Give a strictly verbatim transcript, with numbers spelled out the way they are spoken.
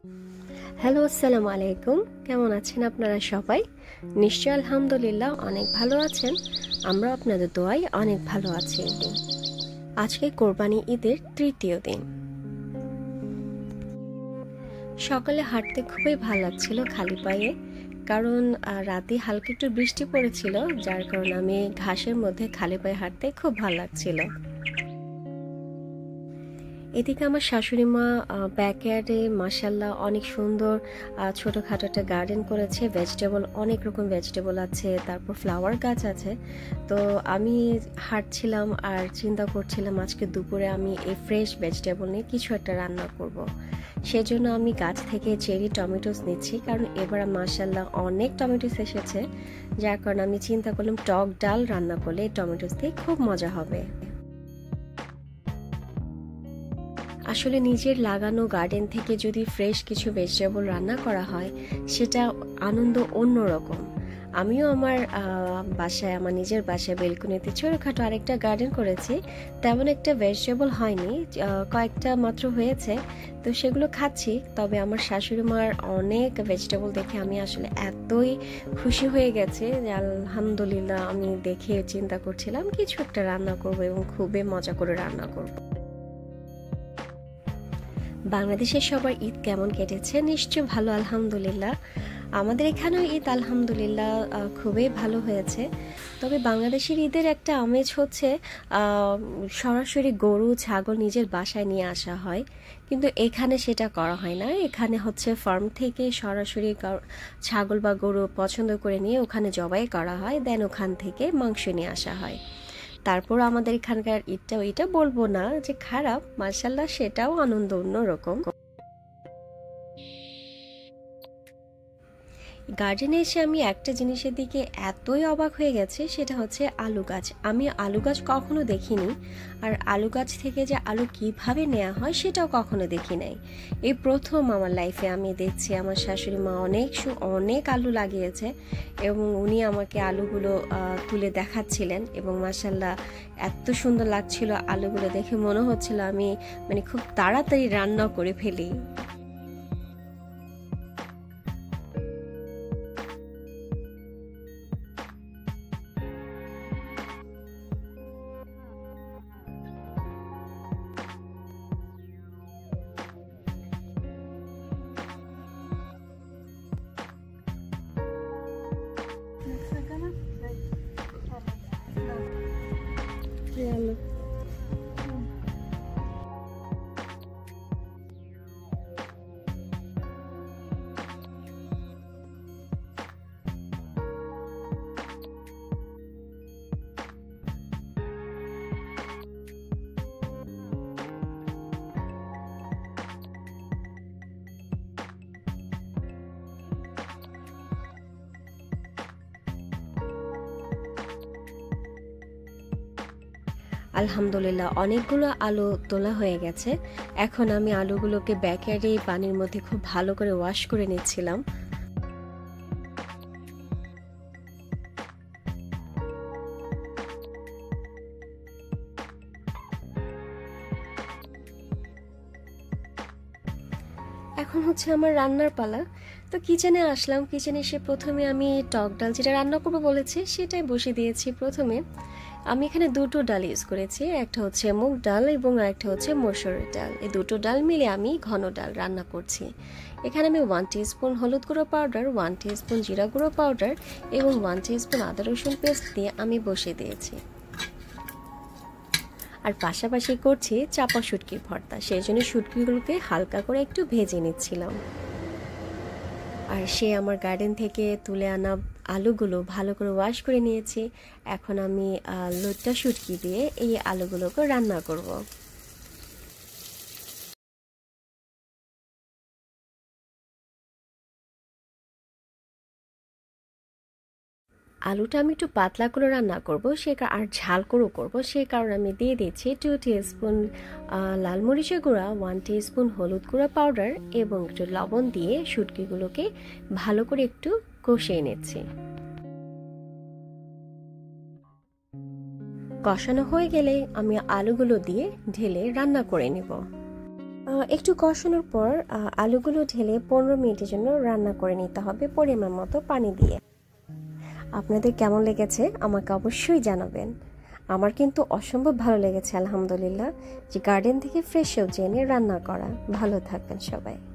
Hello, আসসালামু আলাইকুম। কেমন আছেন আপনারা সবাই? নিশ্চয় আলহামদুলিল্লাহ অনেক ভালো আছেন। আমরা আপনাদের দোয়ায় অনেক ভালো আছি। আজকে কোরবানি ঈদের তৃতীয় দিন। সকালে হাঁটতে খুবই ভালো লাগছিল খালি পায়ে, কারণ রাতে হালকা একটু বৃষ্টি পড়েছিল, যার কারণে আমি ঘাসের মধ্যে খালি পায়ে হাঁটতে খুব ভালো লাগছিল। এদিকে আমার শাশুড়ি মা ব্যাকয়ার্ডে মাশাল্লাহ অনেক সুন্দর ছোটোখাটো একটা গার্ডেন করেছে। ভেজিটেবল, অনেক রকম ভেজিটেবল আছে, তারপর ফ্লাওয়ার গাছ আছে। তো আমি হাঁটছিলাম আর চিন্তা করছিলাম আজকে দুপুরে আমি এই ফ্রেশ ভেজিটেবল নিয়ে কিছু একটা রান্না করব। সেজন্য আমি গাছ থেকে চেরি টমেটোস নিচ্ছি, কারণ এবার মাশাল্লাহ অনেক টমেটোস এসেছে, যার কারণে আমি চিন্তা করলাম টক ডাল রান্না করলে টমেটোস দিয়ে খুব মজা হবে। আসলে নিজের লাগানো গার্ডেন থেকে যদি ফ্রেশ কিছু ভেজিটেবল রান্না করা হয়, সেটা আনন্দ অন্যরকম। আমিও আমার বাসায়, আমার নিজের বাসায় বেলকনিতে ছোটোখাটো আরেকটা গার্ডেন করেছি। তেমন একটা ভেজিটেবল হয়নি, কয়েকটা মাত্র হয়েছে, তো সেগুলো খাচ্ছি। তবে আমার শাশুড়ি মার অনেক ভেজিটেবল দেখে আমি আসলে এতই খুশি হয়ে গেছে যে আলহামদুলিল্লাহ, আমি দেখে চিন্তা করছিলাম কিছু একটা রান্না করব এবং খুবই মজা করে রান্না করব। বাংলাদেশের সবার ঈদ কেমন কেটেছে? নিশ্চয় ভালো, আলহামদুলিল্লাহ। আমাদের এখানেও ঈদ আলহামদুলিল্লাহ খুবই ভালো হয়েছে। তবে বাংলাদেশের ঈদের একটা আমেজ হচ্ছে সরাসরি গরু ছাগল নিজের বাসায় নিয়ে আসা হয়, কিন্তু এখানে সেটা করা হয় না। এখানে হচ্ছে ফার্ম থেকে সরাসরি ছাগল বা গরু পছন্দ করে নিয়ে ওখানে জবাই করা হয়, দেন ওখান থেকে মাংস নিয়ে আসা হয়। তারপর আমাদের এখানকার ঈদটা, ওইটা বলবো না যে খারাপ, মাশাল্লাহ সেটাও আনন্দ অন্যরকম। গার্ডেনে এসে আমি একটা জিনিসের দিকে এতই অবাক হয়ে গেছে, সেটা হচ্ছে আলু গাছ। আমি আলু গাছ কখনো দেখিনি, আর আলু গাছ থেকে যে আলু কিভাবে নেওয়া হয় সেটাও কখনো দেখি নাই। এই প্রথম আমার লাইফে আমি দেখছি আমার শাশুড়ি মা অনেক অনেক আলু লাগিয়েছে, এবং উনি আমাকে আলুগুলো তুলে দেখাচ্ছিলেন, এবং মাশাল্লাহ এত সুন্দর লাগছিল আলুগুলো দেখে, মনে হচ্ছিল আমি মানে খুব তাড়াতাড়ি রান্না করে ফেলি। আলু আলহামদুলিল্লাহ অনেকগুলো আলু তোলা হয়ে গেছে। এখন আমি আলুগুলোকে ব্যাকয়ার্ডে পানির মধ্যে খুব ভালো করে ওয়াশ করে নিচ্ছিলাম। এখন হচ্ছে আমার রান্নার পালা। তো কিচেনে আসলাম। কিচেনে এসে প্রথমে আমি টক ডাল যেটা রান্না করবো বলেছি সেটাই বসে দিয়েছি। প্রথমে আমি এখানে দুটো ডাল ইউজ করেছি, একটা হচ্ছে মুগ ডাল এবং আরেকটা হচ্ছে মসুরের ডাল। এই দুটো ডাল মিলে আমি ঘন ডাল রান্না করছি। এখানে আমি ওয়ান টিস্পুন হলুদ গুঁড়ো পাউডার, ওয়ান টিস্পুন জিরা গুঁড়ো পাউডার এবং ওয়ান টিস্পুন আদা রসুন পেস্ট দিয়ে আমি বসিয়ে দিয়েছি। আর পাশাপাশি করছি চাপা শুটকির ভর্তা, সেই জন্য শুটকিগুলোকে হালকা করে একটু ভেজে নিচ্ছিলাম। আর সে আমার গার্ডেন থেকে তুলে আনা আলুগুলো ভালো করে ওয়াশ করে নিয়েছি। এখন আমি লোটটা শুটকি দিয়ে এই আলুগুলোকে রান্না করব। আলুটা আমি একটু পাতলা করে রান্না করব, সে আর ঝাল করেও করবো, সে কারণে আমি দিয়ে দিচ্ছি টু টিস্পুন লাল মরিচের গুঁড়া, ওয়ান টিস্পুন হলুদ গুঁড়া পাউডার এবং একটু লবণ দিয়ে শুটকিগুলোকে ভালো করে একটু কষিয়ে নিচ্ছি। কষানো হয়ে গেলে আমি আলুগুলো দিয়ে ঢেলে রান্না করে নেব। আহ, একটু কষানোর পর আহ, আলুগুলো ঢেলে পনেরো মিনিটের জন্য রান্না করে নিতে হবে পরিমাণ মতো পানি দিয়ে। আপনাদের কেমন লেগেছে আমাকে অবশ্যই জানাবেন। আমার কিন্তু অসম্ভব ভালো লেগেছে আলহামদুলিল্লাহ, যে গার্ডেন থেকে ফ্রেশ সবজি এনে রান্না করা। ভালো থাকবেন সবাই।